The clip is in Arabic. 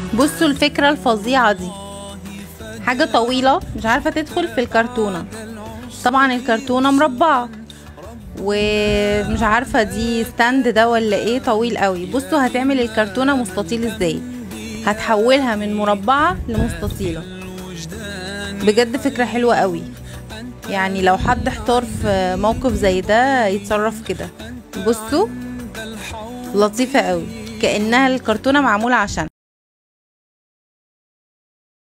بصوا الفكرة الفظيعة دي، حاجة طويلة مش عارفة تدخل في الكرتونة. طبعا الكرتونة مربعة، ومش عارفة دي ستاند ده ولا ايه، طويل قوي. بصوا هتعمل الكرتونة مستطيل ازاي، هتحولها من مربعة لمستطيلة. بجد فكرة حلوة قوي، يعني لو حد احتار في موقف زي ده يتصرف كده. بصوا لطيفة قوي، كأنها الكرتونة معمولة عشان